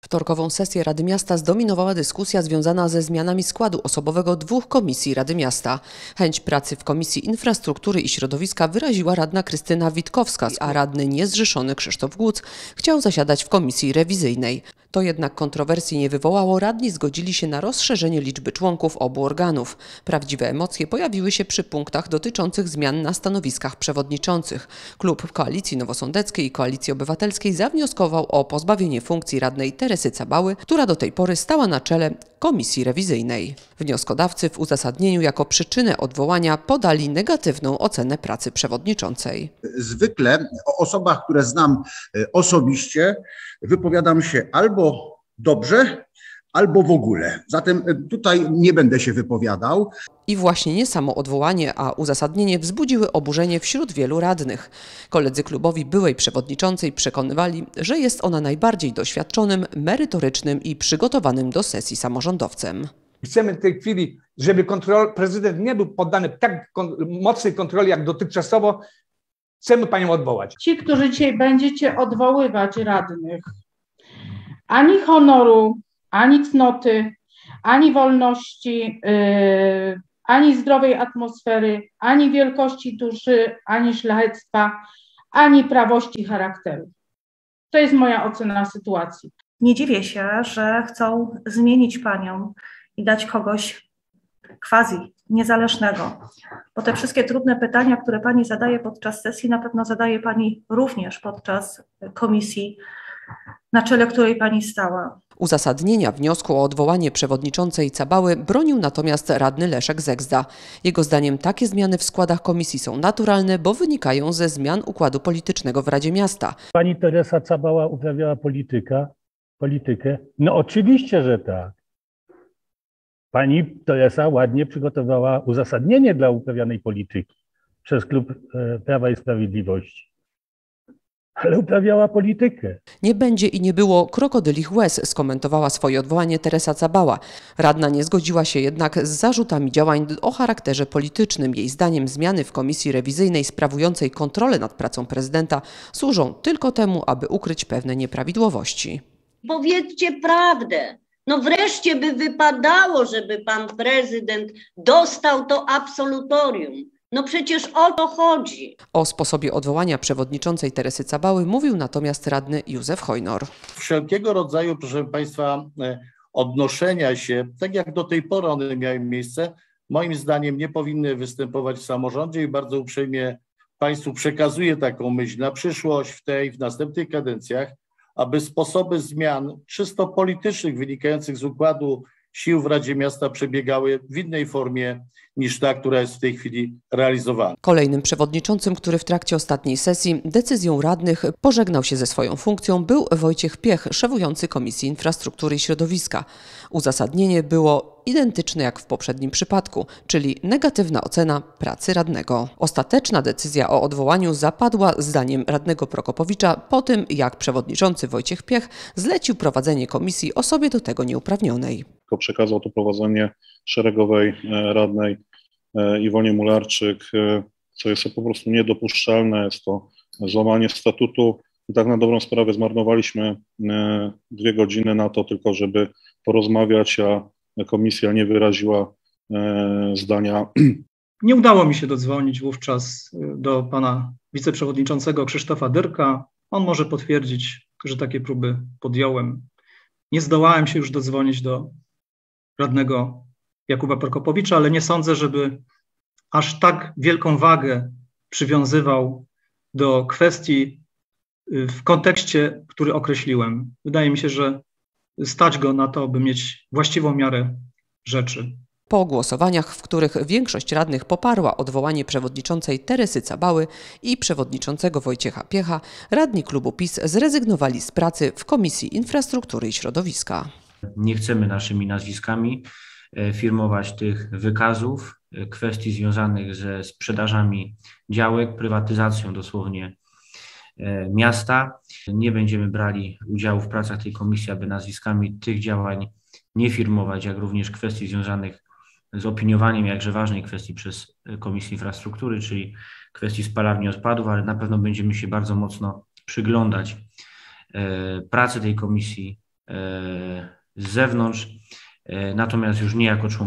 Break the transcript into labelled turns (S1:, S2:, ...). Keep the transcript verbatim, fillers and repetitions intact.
S1: Wtorkową sesję Rady Miasta zdominowała dyskusja związana ze zmianami składu osobowego dwóch komisji Rady Miasta. Chęć pracy w Komisji Infrastruktury i Środowiska wyraziła radna Krystyna Witkowska, a radny niezrzeszony Krzysztof Głódz chciał zasiadać w komisji rewizyjnej. To jednak kontrowersji nie wywołało, radni zgodzili się na rozszerzenie liczby członków obu organów. Prawdziwe emocje pojawiły się przy punktach dotyczących zmian na stanowiskach przewodniczących. Klub Koalicji Nowosądeckiej i Koalicji Obywatelskiej zawnioskował o pozbawienie funkcji radnej Teresy Cabały, która do tej pory stała na czele komisji rewizyjnej. Wnioskodawcy w uzasadnieniu jako przyczynę odwołania podali negatywną ocenę pracy przewodniczącej.
S2: Zwykle o osobach, które znam osobiście, wypowiadam się albo dobrze, albo w ogóle. Zatem tutaj nie będę się wypowiadał.
S1: I właśnie nie samo odwołanie, a uzasadnienie wzbudziły oburzenie wśród wielu radnych. Koledzy klubowi byłej przewodniczącej przekonywali, że jest ona najbardziej doświadczonym, merytorycznym i przygotowanym do sesji samorządowcem.
S3: Chcemy w tej chwili, żeby kontrol, prezydent nie był poddany tak kon, mocnej kontroli jak dotychczasowo. Chcemy panią odwołać.
S4: Ci, którzy dzisiaj będziecie odwoływać radnych, ani honoru, ani cnoty, ani wolności, yy, ani zdrowej atmosfery, ani wielkości duszy, ani szlachectwa, ani prawości charakteru. To jest moja ocena sytuacji.
S5: Nie dziwię się, że chcą zmienić panią i dać kogoś quasi niezależnego, bo te wszystkie trudne pytania, które pani zadaje podczas sesji, na pewno zadaje pani również podczas komisji, na czele której pani stała.
S1: Uzasadnienia wniosku o odwołanie przewodniczącej Cabały bronił natomiast radny Leszek Zegzda. Jego zdaniem takie zmiany w składach komisji są naturalne, bo wynikają ze zmian układu politycznego w Radzie Miasta.
S6: Pani Teresa Cabała uprawiała polityka, politykę? No oczywiście, że tak. Pani Teresa ładnie przygotowała uzasadnienie dla uprawianej polityki przez klub Prawa i Sprawiedliwości. Ale uprawiała politykę.
S1: Nie będzie i nie było krokodylich łez, skomentowała swoje odwołanie Teresa Cabała. Radna nie zgodziła się jednak z zarzutami działań o charakterze politycznym. Jej zdaniem zmiany w komisji rewizyjnej sprawującej kontrolę nad pracą prezydenta służą tylko temu, aby ukryć pewne nieprawidłowości.
S7: Powiedzcie prawdę. No wreszcie by wypadało, żeby pan prezydent dostał to absolutorium. No przecież o to chodzi.
S1: O sposobie odwołania przewodniczącej Teresy Cabały mówił natomiast radny Józef Hojnor.
S8: Wszelkiego rodzaju, proszę państwa, odnoszenia się, tak jak do tej pory one miały miejsce, moim zdaniem nie powinny występować w samorządzie i bardzo uprzejmie państwu przekazuję taką myśl na przyszłość w tej, w następnych kadencjach, aby sposoby zmian czysto politycznych wynikających z układu sił w Radzie Miasta przebiegały w innej formie niż ta, która jest w tej chwili realizowana.
S1: Kolejnym przewodniczącym, który w trakcie ostatniej sesji decyzją radnych pożegnał się ze swoją funkcją, był Wojciech Piech, szefujący Komisji Infrastruktury i Środowiska. Uzasadnienie było identyczne jak w poprzednim przypadku, czyli negatywna ocena pracy radnego. Ostateczna decyzja o odwołaniu zapadła zdaniem radnego Prokopowicza po tym, jak przewodniczący Wojciech Piech zlecił prowadzenie komisji osobie do tego nieuprawnionej.
S9: Przekazał to prowadzenie szeregowej radnej Iwonie Mularczyk, co jest po prostu niedopuszczalne, jest to złamanie statutu i tak na dobrą sprawę zmarnowaliśmy dwie godziny na to tylko, żeby porozmawiać, a komisja nie wyraziła zdania.
S10: Nie udało mi się dodzwonić wówczas do pana wiceprzewodniczącego Krzysztofa Dyrka. On może potwierdzić, że takie próby podjąłem. Nie zdołałem się już dodzwonić do radnego Jakuba Prokopowicza, ale nie sądzę, żeby aż tak wielką wagę przywiązywał do kwestii w kontekście, który określiłem. Wydaje mi się, że stać go na to, by mieć właściwą miarę rzeczy.
S1: Po głosowaniach, w których większość radnych poparła odwołanie przewodniczącej Teresy Cabały i przewodniczącego Wojciecha Piecha, radni klubu PiS zrezygnowali z pracy w Komisji Infrastruktury i Środowiska.
S11: Nie chcemy naszymi nazwiskami firmować tych wykazów, kwestii związanych ze sprzedażami działek, prywatyzacją dosłownie miasta. Nie będziemy brali udziału w pracach tej komisji, aby nazwiskami tych działań nie firmować, jak również kwestii związanych z opiniowaniem jakże ważnej kwestii przez Komisję Infrastruktury, czyli kwestii spalarni odpadów, ale na pewno będziemy się bardzo mocno przyglądać pracy tej komisji z zewnątrz, natomiast już nie jako członek